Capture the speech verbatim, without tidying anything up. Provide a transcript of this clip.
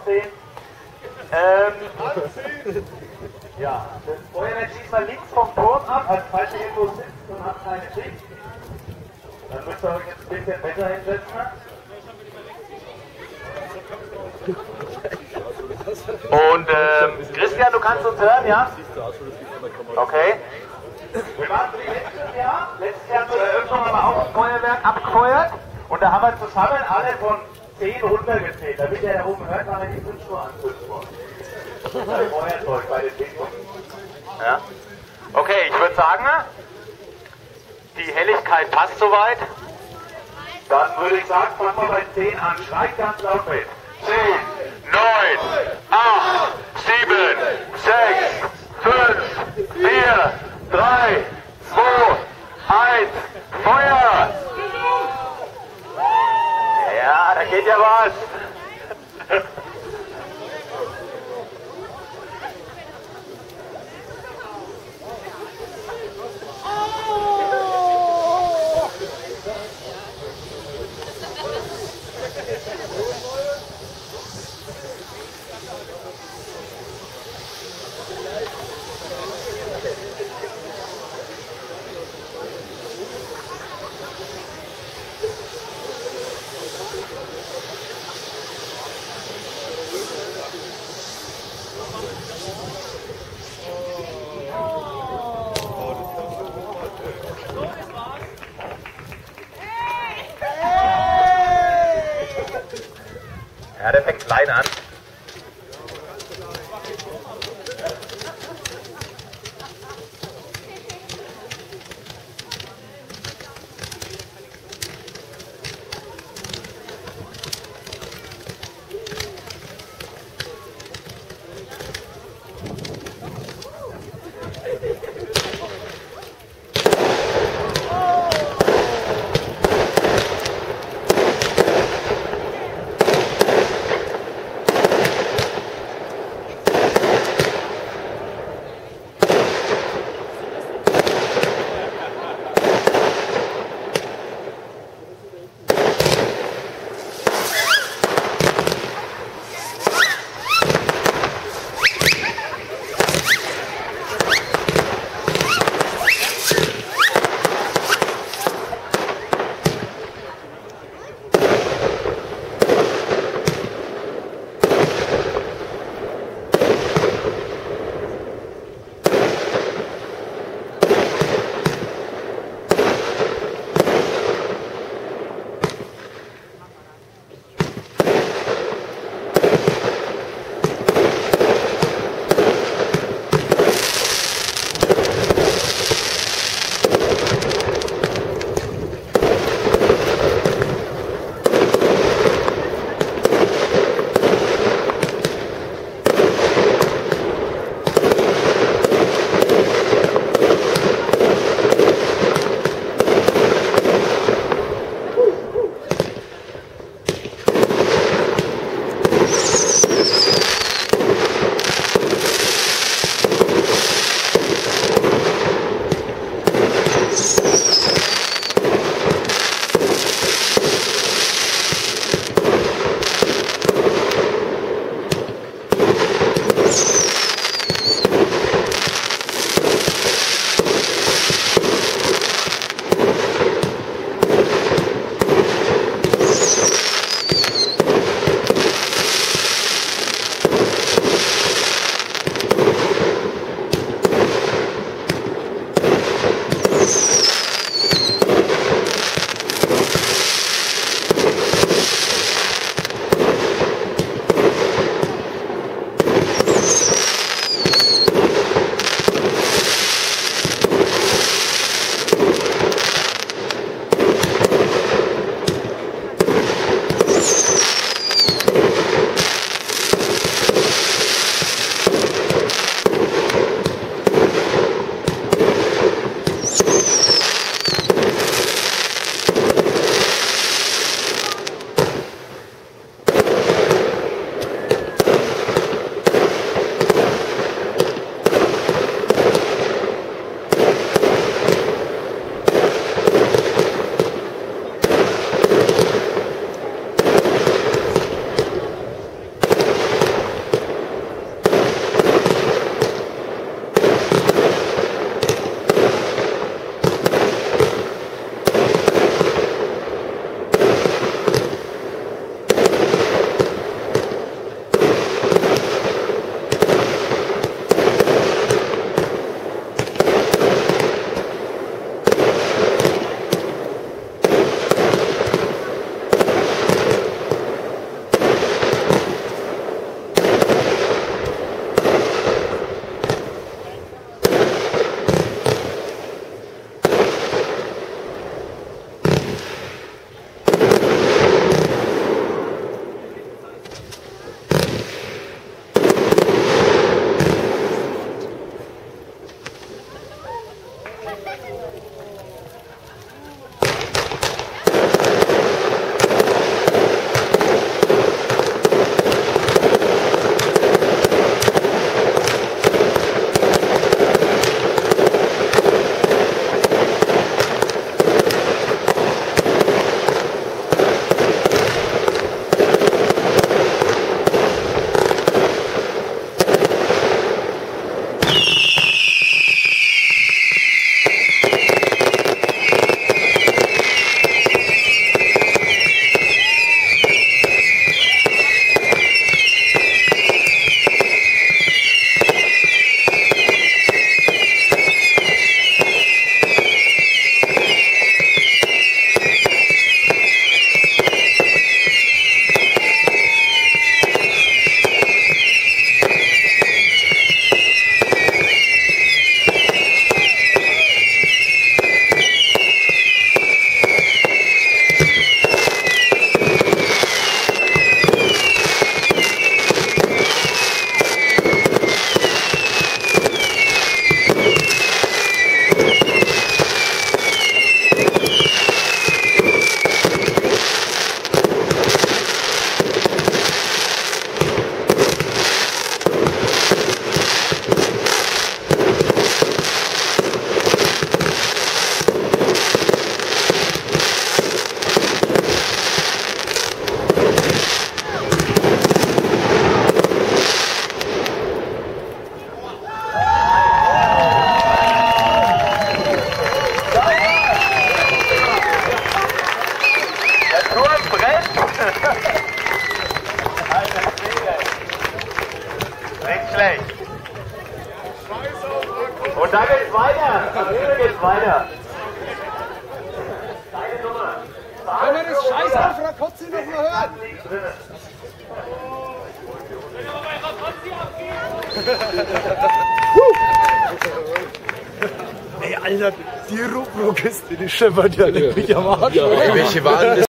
aussehen. Ähm, ja, das Feuerwehr schießt mal links vom Turm ab, also falls ihr irgendwo sitzt und habt keine Sicht, dann müsst ihr euch jetzt ein bisschen besser hinsetzen. Und ähm, Christian, du kannst uns hören, ja? Okay. Wir waren letztes Jahr, letztes Jahr zur Eröffnung haben wir auch ein Feuerwerk abgefeuert und da haben wir zusammen alle von zehn runtergezählt, damit ihr da oben hört, wann wir die fünf Uhr anzünden wollen. Bei Feuerzeug, bei den Dingern. Ja. Okay, ich würde sagen, die Helligkeit passt soweit. Dann würde ich sagen, fangen wir bei zehn an. Schreit ganz laut mit. zehn, neun, acht, sieben, sechs, fünf, vier, drei, zwei, eins, Feuer! Ja, da geht ja was! Ja, der fängt klein an. weiter. Am Himmel geht's weiter. Deine Nummer. Wenn man das Scheiß auf Rakotzi noch mal hört. Ey, Alter, die Ruckruck ist, die scheppert ja leck mich am Arsch. Welche waren das?